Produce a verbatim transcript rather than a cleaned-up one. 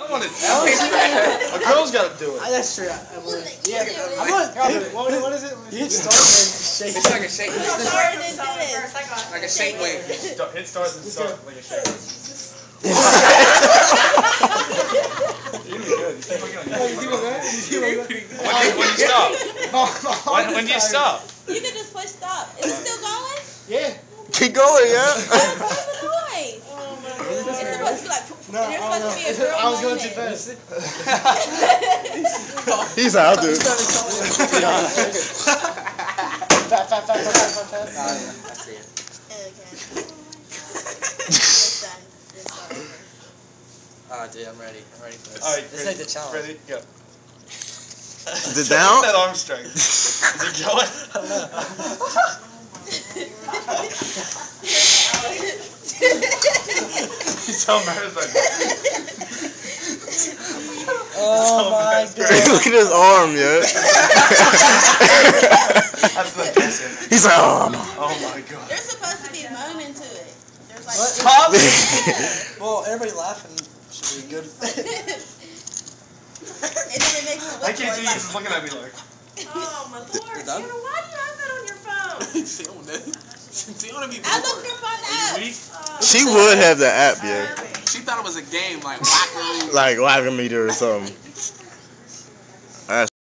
I want it. A girl's got to do it. That's true. Yeah, I'm gonna. What, what is it? You hit start and shake. It's like a shake. Start and then do this. Like a shake weight. Hit start and start like a shake. You're good. When do you stop? When, when do you stop? You can just push stop. Is it still going? Yeah. Keep going, yeah. What's the noise? It's supposed to be like. No, You're I supposed to be a don't know. girl I was going moment. too fast. He's out, dude. Fat, fat, fat, fat, fat, fat, fat. I see it. Okay. It's done. It's done. Oh, dude, I'm ready. I'm ready for this. All right, this ain't the challenge. Ready? Go. Is it down? That arm strength. Is it going? He's so embarrassed right now. Oh my god. Look at his arm, yeah. That's the best. He's like, oh, no. Oh my god. There's supposed to be moaning to it. There's like. Stop! Well, everybody laughing should be good. And then it makes it look I can't do like. this. He's looking at me like. Oh my lord, done? Shannon, why do you have that on your phone? See, I'm gonna see, I'm gonna be I looked up on the app. She would have the app, yeah. She thought it was a game, like whack Like Wackometer or something.